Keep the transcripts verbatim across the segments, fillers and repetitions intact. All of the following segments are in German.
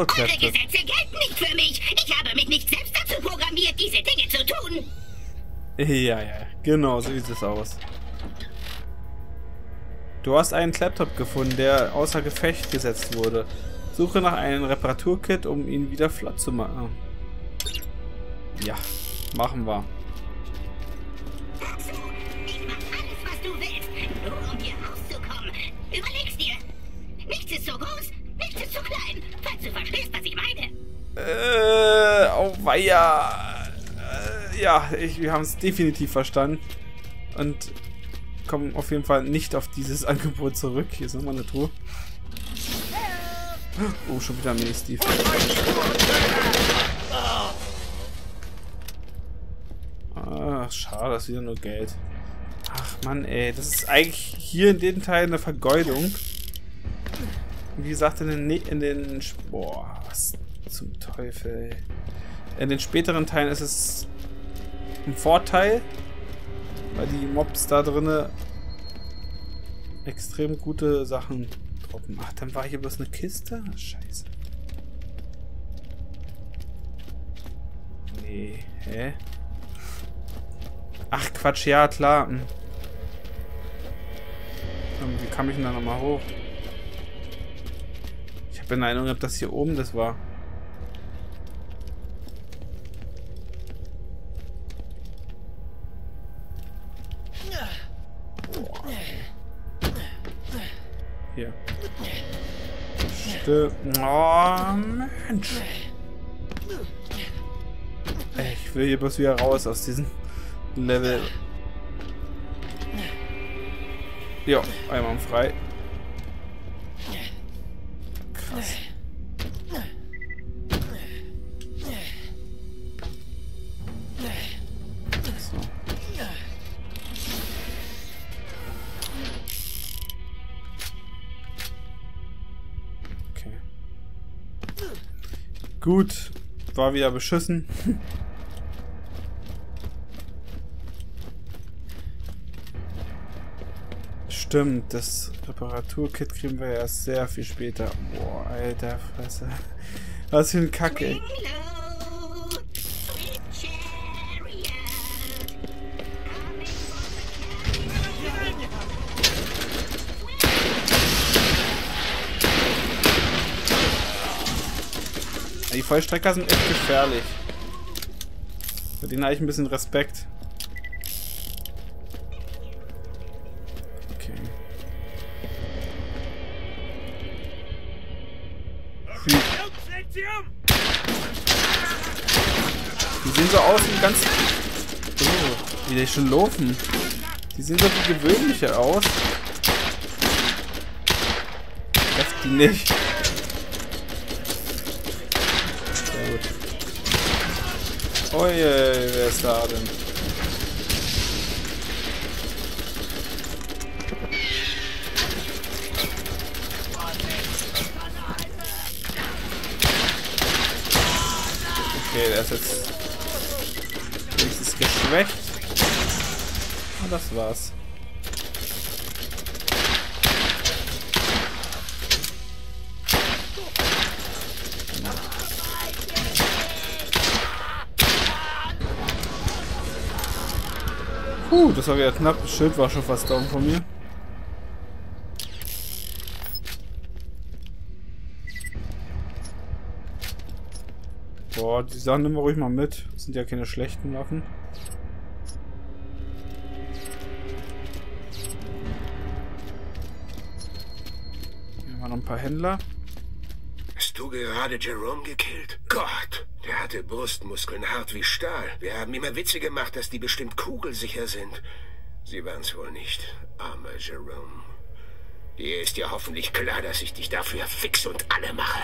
Eure Reparaturkräfte. Gesetze gelten nicht für mich. Ich habe mich nicht selbst dazu programmiert, diese Dinge zu tun. Ja, ja, genau, so sieht es aus. Du hast einen Laptop gefunden, der außer Gefecht gesetzt wurde. Suche nach einem Reparaturkit, um ihn wieder flott zu machen. Ja, machen wir. Dazu, ich mach alles, was du willst, nur um hier rauszukommen. Überleg's dir. Nichts ist so groß, nichts ist so klein, falls du verstehst, was ich meine. Äh, auweia. Äh, ja, ich, wir haben es definitiv verstanden. Und kommen auf jeden Fall nicht auf dieses Angebot zurück. Hier ist nochmal eine Truhe. Oh, schon wieder Mini-Steve. Ach, schade, das ist wieder nur Geld. Ach Mann, ey, das ist eigentlich hier in dem Teil eine Vergeudung. Wie gesagt, in den... Ne in den boah, was zum Teufel, ey. In den späteren Teilen ist es ein Vorteil, weil die Mobs da drinne extrem gute Sachen droppen. Ach, dann war hier bloß eine Kiste? Scheiße. Nee, hä? Ach, Quatsch, ja, klar. Hm. Wie kam ich denn da nochmal hoch? Ich habe in Erinnerung gehabt, dass hier oben das war. Hier. Stimmt. Oh, Mensch. Ey, ich will hier bloß wieder raus aus diesem Level. Ja, einmal frei. Krass. So. Okay. Gut. War wieder beschissen. Stimmt, das Reparaturkit kriegen wir erst sehr viel später. Boah, alter Fresse. Was für ein Kack, ey. Die Vollstrecker sind echt gefährlich. Bei denen habe ich ein bisschen Respekt. Okay. Sie Die sehen so aus wie ganz... Oh, wie die schon laufen. Die sehen so wie gewöhnliche aus. Das die nicht. Oh je, wer ist da denn? Okay, der ist jetzt wenigstens geschwächt. Und das war's. Puh, das war wieder knapp. Das Schild war schon fast down von mir. Boah, die Sachen nehmen wir ruhig mal mit. Das sind ja keine schlechten Waffen. Hier haben wir noch ein paar Händler. Hast du gerade Jerome gekillt? Gott, der hatte Brustmuskeln hart wie Stahl. Wir haben immer Witze gemacht, dass die bestimmt kugelsicher sind. Sie waren's wohl nicht, armer Jerome. Dir ist ja hoffentlich klar, dass ich dich dafür fix und alle mache.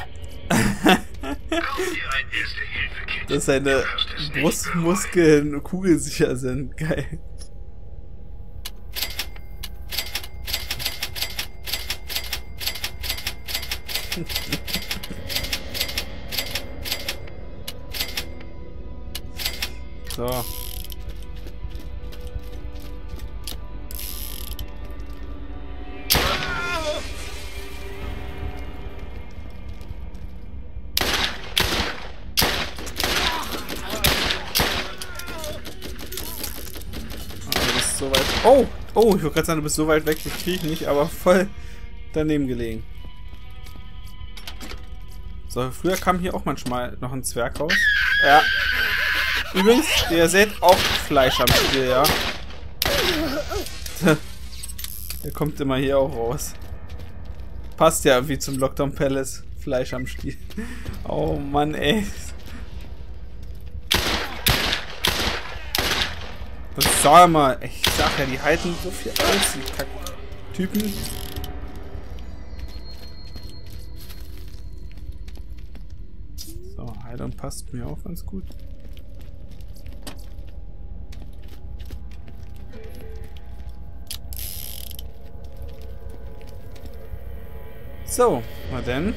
Dass seine Brustmuskeln kugelsicher sind. Geil. So. so weit... Oh! Oh, ich wollte gerade sagen, du bist so weit weg, das kriege ich nicht, aber voll daneben gelegen. So, früher kam hier auch manchmal noch ein Zwerg raus. Ja. Übrigens, ihr seht auch Fleisch am Stiel, ja. Der kommt immer hier auch raus. Passt ja irgendwie zum Lockdown Palace. Fleisch am Stiel. Oh Mann, ey. Das sag mal, ich sag ja, die halten so viel aus, die Kack-Typen. So, Heilung passt mir auch ganz gut. So, na denn.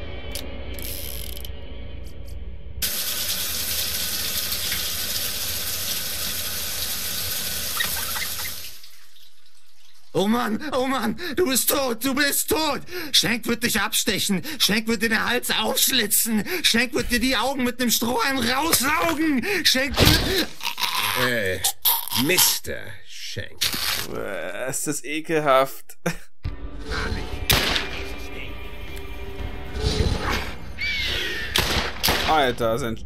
Oh Mann, oh Mann, du bist tot, du bist tot. Schenk wird dich abstechen, Schenk wird dir den Hals aufschlitzen, Schenk wird dir die Augen mit einem Strohhalm raussaugen, Schenk wird... Äh, Mister Schenk. Äh, ist das ekelhaft. Alter, sind...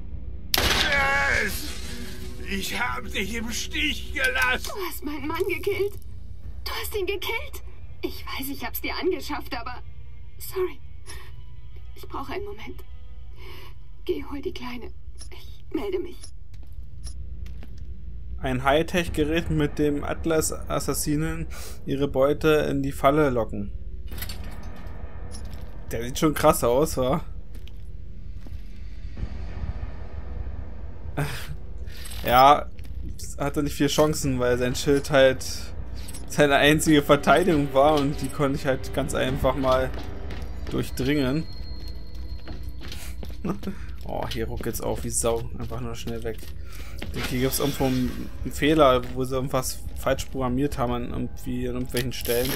Ich habe dich im Stich gelassen. Du hast meinen Mann gekillt. Du hast ihn gekillt. Ich weiß, ich hab's dir angeschafft, aber... Sorry. Ich brauche einen Moment. Geh, hol die Kleine. Ich melde mich. Ein Hightech-Gerät, mit dem Atlas-Assassinen ihre Beute in die Falle locken. Der sieht schon krass aus, wa? Ja, hatte nicht viele Chancen, weil sein Schild halt seine einzige Verteidigung war und die konnte ich halt ganz einfach mal durchdringen. Oh, hier ruckelt's auf wie Sau. Einfach nur schnell weg. Hier gibt es irgendwo einen Fehler, wo sie irgendwas falsch programmiert haben an irgendwie an irgendwelchen Stellen.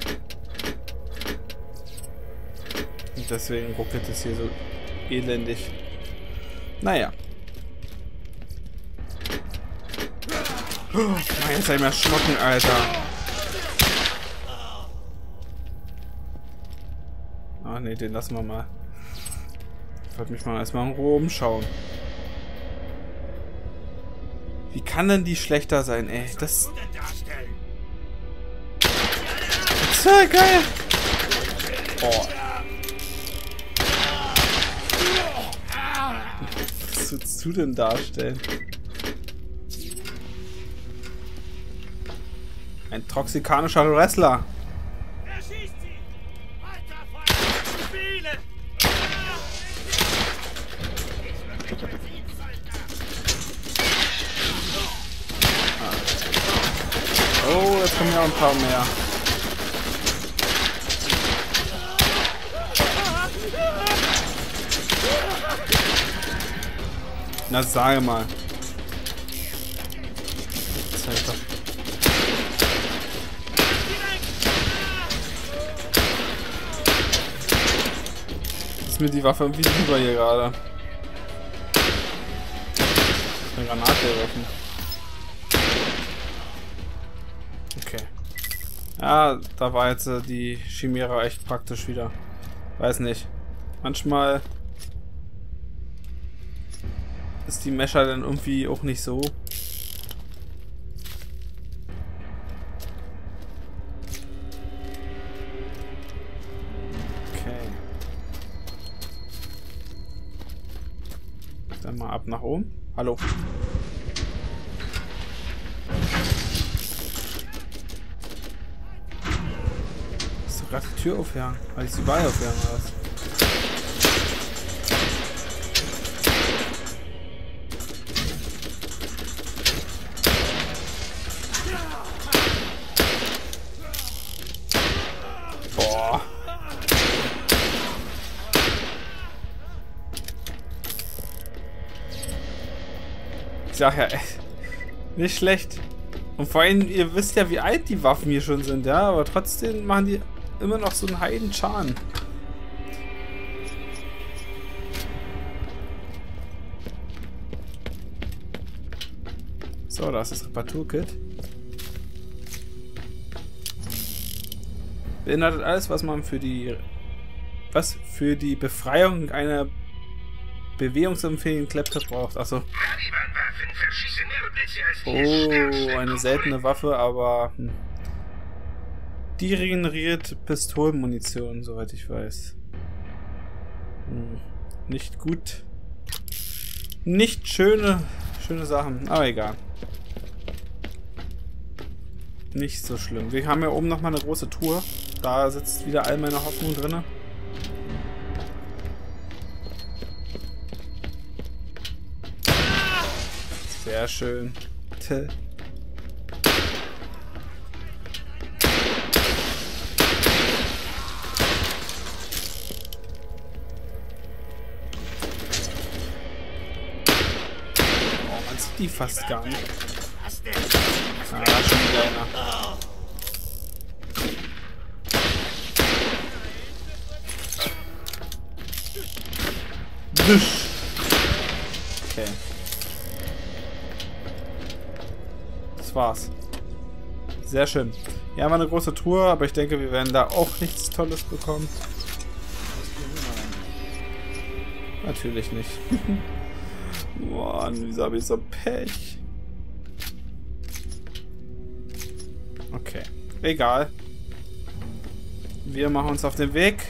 Und deswegen ruckelt es hier so elendig. Naja. Oh, Mann, jetzt hab ich mal erschrocken, Alter. Ah ne, den lassen wir mal. Ich wollte mich mal erstmal in Ruhe umschauen. Wie kann denn die schlechter sein, ey? Das... Das ist ja geil! Oh. Was würdest du denn darstellen? Ein toxikanischer Wrestler. Oh, jetzt kommen ja ein paar mehr. Na, sage mal. Alter. Ist mir die Waffe irgendwie lieber hier gerade. Eine Granate geworfen. Okay. Ja, da war jetzt äh, die Chimära echt praktisch wieder. Weiß nicht. Manchmal ist die Mescher dann irgendwie auch nicht so. Okay. Dann mal ab nach oben. Hallo. Ist doch gerade die Tür aufhören. Weil ich sie bei aufhören oder was? Boah. Ich sag ja, ey, nicht schlecht. Und vor allem, ihr wisst ja, wie alt die Waffen hier schon sind, ja, aber trotzdem machen die immer noch so einen Heidenschaden. So, da ist das Reparaturkit. Beinhaltet alles, was man für die was für die Befreiung einer bewegungsunfähigen Claptrap braucht. Achso. Oh, eine seltene Waffe, aber hm. Die regeneriert Pistolenmunition, soweit ich weiß. Hm. Nicht gut. Nicht schöne, schöne Sachen, aber egal. Nicht so schlimm. Wir haben ja oben nochmal eine große Tour. Da sitzt wieder all meine Hoffnung drin. Sehr schön. T Die fast gar nicht. Ah, schon wieder einer. Okay. Das war's. Sehr schön. Hier haben wir eine große Tour, aber ich denke, wir werden da auch nichts Tolles bekommen. Natürlich nicht. Mann, wieso habe ich so Pech? Okay, egal. Wir machen uns auf den Weg.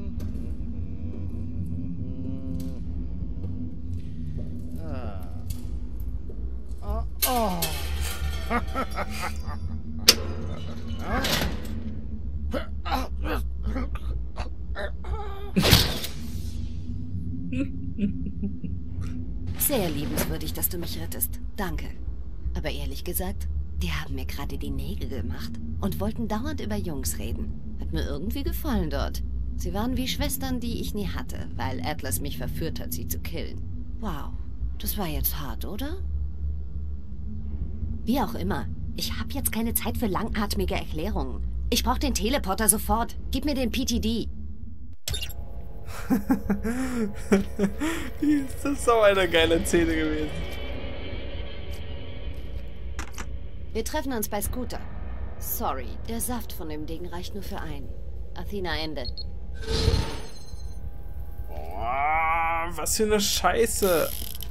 Sehr liebenswürdig, dass du mich rettest. Danke. Aber ehrlich gesagt, die haben mir gerade die Nägel gemacht und wollten dauernd über Jungs reden. Hat mir irgendwie gefallen dort. Sie waren wie Schwestern, die ich nie hatte, weil Atlas mich verführt hat, sie zu killen. Wow, das war jetzt hart, oder? Wie auch immer. Ich habe jetzt keine Zeit für langatmige Erklärungen. Ich brauche den Teleporter sofort. Gib mir den P T D. Das ist so eine geile Szene gewesen. Wir treffen uns bei Scooter. Sorry, der Saft von dem Ding reicht nur für einen. Athena, Ende. Boah, was für eine Scheiße.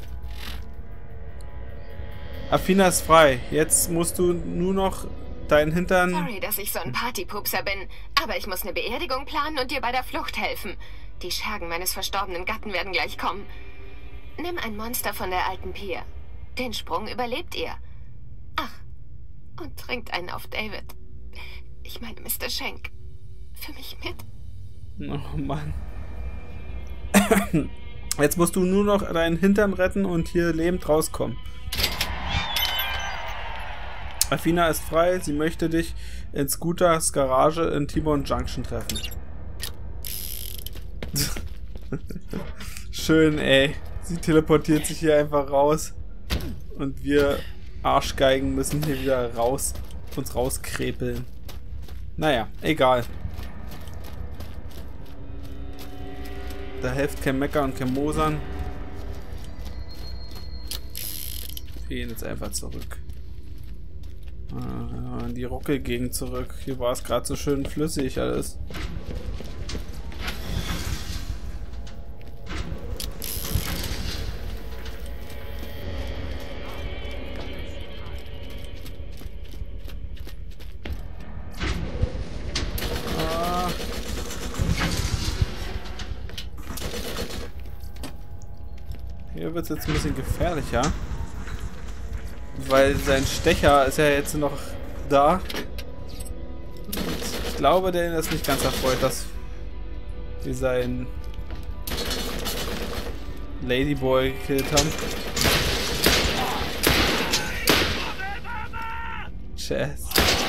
Athena ist frei. Jetzt musst du nur noch deinen Hintern... Sorry, dass ich so ein Partypupser bin, aber ich muss eine Beerdigung planen und dir bei der Flucht helfen. Die Schergen meines verstorbenen Gatten werden gleich kommen. Nimm ein Monster von der alten Pier. Den Sprung überlebt ihr. Ach, und trinkt einen auf David. Ich meine Mister Schenk. Für mich mit. Oh Mann. Jetzt musst du nur noch deinen Hintern retten und hier lebend rauskommen. Athena ist frei. Sie möchte dich in Scooters Garage in T-Bone Junction treffen. Schön, ey. Sie teleportiert sich hier einfach raus. Und wir Arschgeigen müssen hier wieder raus, uns rauskrepeln. Naja, egal. Da hilft kein Meckern und kein Mosern. Wir gehen jetzt einfach zurück. Ah, in die Rockelgegend zurück. Hier war es gerade so schön flüssig alles. Hier wird es jetzt ein bisschen gefährlicher. Weil sein Stecher ist ja jetzt noch da. Und ich glaube, der ist nicht ganz erfreut, dass wir seinen Ladyboy gekillt haben. Chess.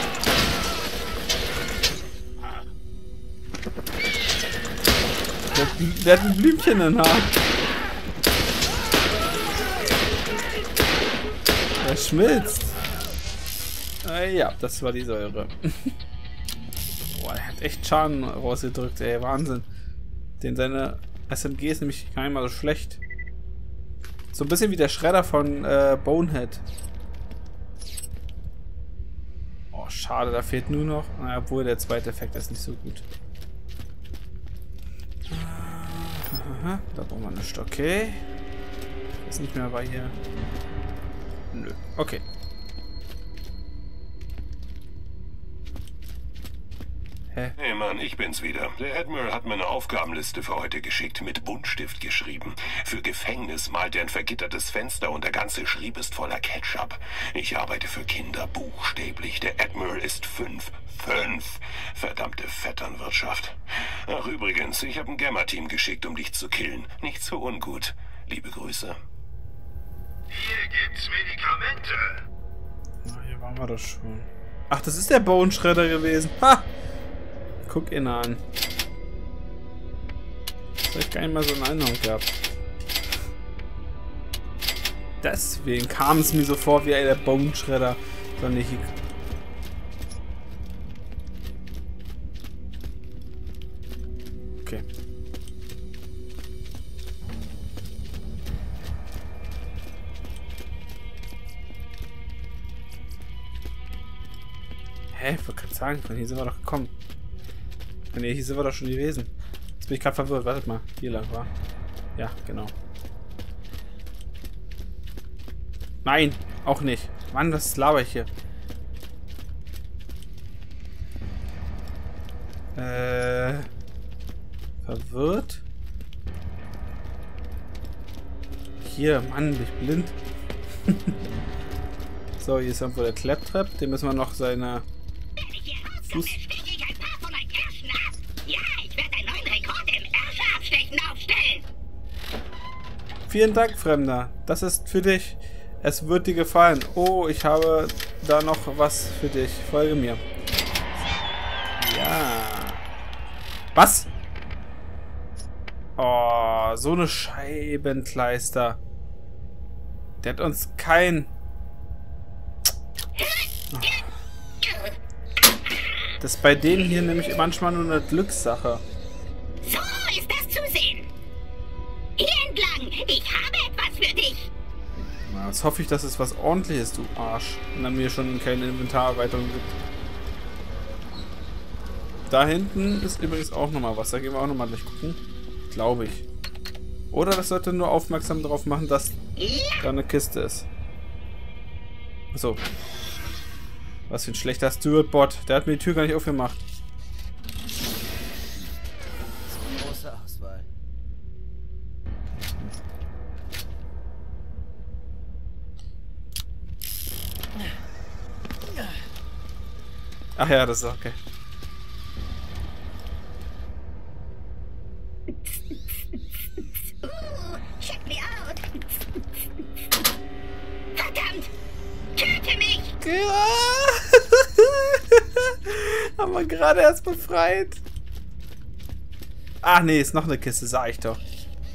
Der, der hat ein Blümchen im Haar. Er schmilzt. Äh, ja, das war die Säure. Boah, er hat echt Schaden rausgedrückt, ey, Wahnsinn. Den seine S M G ist nämlich gar nicht mal so schlecht. So ein bisschen wie der Schredder von äh, Bonehead. Oh, Schade, da fehlt nur noch. Naja, obwohl der zweite Effekt ist nicht so gut. Aha, da brauchen wir nicht. Okay. Ist nicht mehr bei hier. Nö. Okay. Hä? Hey Mann, ich bin's wieder. Der Admiral hat mir eine Aufgabenliste für heute geschickt, mit Buntstift geschrieben. Für Gefängnis malt er ein vergittertes Fenster und der ganze Schrieb ist voller Ketchup. Ich arbeite für Kinder, buchstäblich. Der Admiral ist fünf. Fünf! Verdammte Vetternwirtschaft. Ach übrigens, ich habe ein Gamma-Team geschickt, um dich zu killen. Nicht so ungut. Liebe Grüße. Hier gibt's Medikamente. Na, hier waren wir doch schon. Ach, das ist der Bone Shredder gewesen. Ha! Guck ihn an. Das habe ich gar nicht mal so in Erinnerung gehabt. Deswegen kam es mir so vor wie der Bone Shredder. Sondern nicht. Okay. Hä? Ich wollte gerade sagen, von hier sind wir doch gekommen. Ne, hier sind wir doch schon gewesen. Jetzt bin ich gerade verwirrt. Wartet mal. Hier lang war. Ja, genau. Nein, auch nicht. Mann, was laber ich hier? Äh. Verwirrt? Hier, Mann, bin ich blind. So, hier ist irgendwo der Claptrap. Den müssen wir noch seine... Wenn ich hier rauskomme, steche ich ein paar von euch Ärschen ab. Ja, ich werde einen neuen Rekord im Ärsche-Abstechen aufstellen. Vielen Dank, Fremder. Das ist für dich. Es wird dir gefallen. Oh, ich habe da noch was für dich. Folge mir. Ja. Was? Oh, so eine Scheibenkleister. Der hat uns kein... Das ist bei denen hier nämlich manchmal nur eine Glückssache. So ist das zu sehen. Hier entlang. Ich habe etwas für dich. Na, jetzt hoffe ich, dass es was Ordentliches, du Arsch. Und dann mir schon keine Inventarerweiterung gibt. Da hinten ist übrigens auch nochmal was. Da gehen wir auch nochmal gleich gucken. Glaube ich. Oder das sollte nur aufmerksam darauf machen, dass da eine Kiste ist. Achso. Was für ein schlechter Steward-Bot. Der hat mir die Tür gar nicht aufgemacht. Große Auswahl. Ach ja, das ist okay. Check me out. Verdammt! Töte mich! Haben wir gerade erst befreit. Ach nee, ist noch eine Kiste, sag ich doch.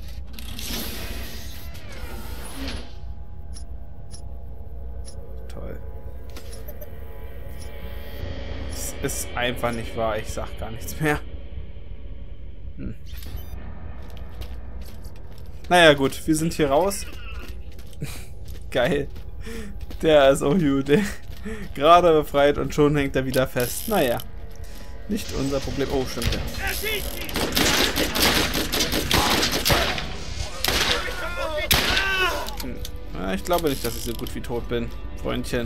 Toll. Es ist einfach nicht wahr, ich sag gar nichts mehr. Hm. Naja gut, wir sind hier raus. Geil. Der ist auch gut, ey. Gerade befreit und schon hängt er wieder fest. Naja. Nicht unser Problem. Oh, stimmt ja. Hm. Ja, ich glaube nicht, dass ich so gut wie tot bin, Freundchen.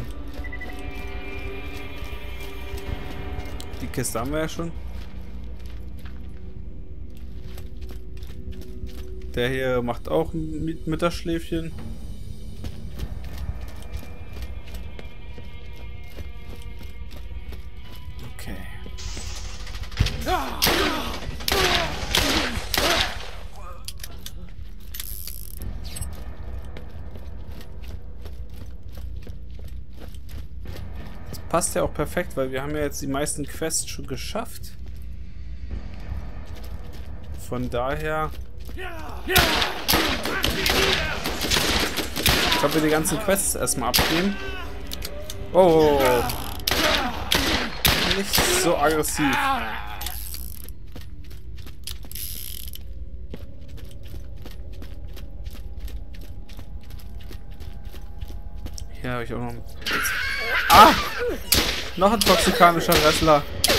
Die Kiste haben wir ja schon. Der hier macht auch ein Mittagsschläfchen. Okay. Das passt ja auch perfekt, weil wir haben ja jetzt die meisten Quests schon geschafft. Von daher... Ich glaube, wir die ganzen Quests erstmal abgeben. Oh. Nicht so aggressiv. Hier habe ich auch noch... Ah! Noch ein toxikanischer Wrestler.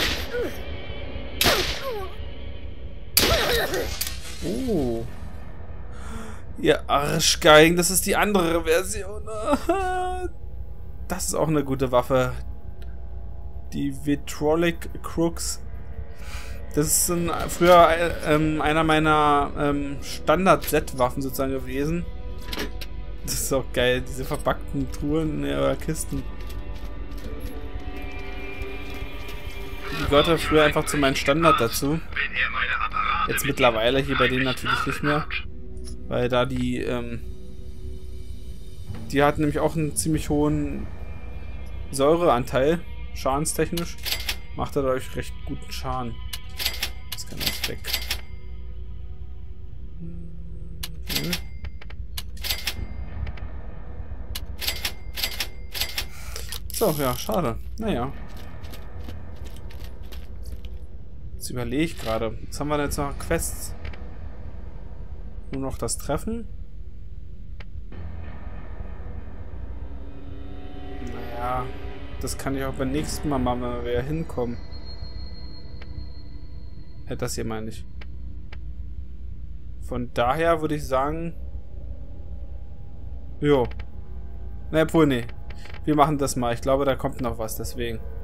Oh. Ihr Arschgeigen, das ist die andere Version. Das ist auch eine gute Waffe. Die Vitrolic Crux. Das ist ein, früher ähm, einer meiner ähm, Standard-Set-Waffen sozusagen gewesen. Das ist auch geil, diese verpackten Truhen oder Kisten. Die gehörte früher einfach zu meinem Standard dazu. Jetzt mittlerweile hier bei denen natürlich nicht mehr. Weil da die, ähm, die hat nämlich auch einen ziemlich hohen Säureanteil, schadenstechnisch. Macht er dadurch recht guten Schaden. Das kann jetzt weg. Hm. So, ja, schade. Naja. Jetzt überlege ich gerade. Was haben wir denn jetzt noch? Quests. Nur noch das Treffen. Naja, das kann ich auch beim nächsten Mal machen, wenn wir hinkommen. Ja, das hier meine ich. Von daher würde ich sagen... Jo. Na, obwohl, nee. Wir machen das mal. Ich glaube, da kommt noch was, deswegen.